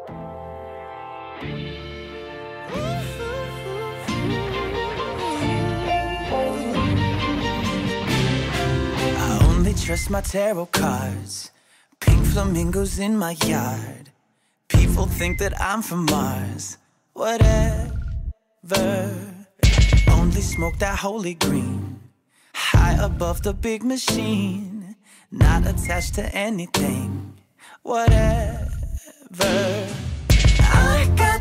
I only trust my tarot cards, pink flamingos in my yard. People think that I'm from Mars, whatever. Only smoke that holy green, high above the big machine, not attached to anything, whatever. I got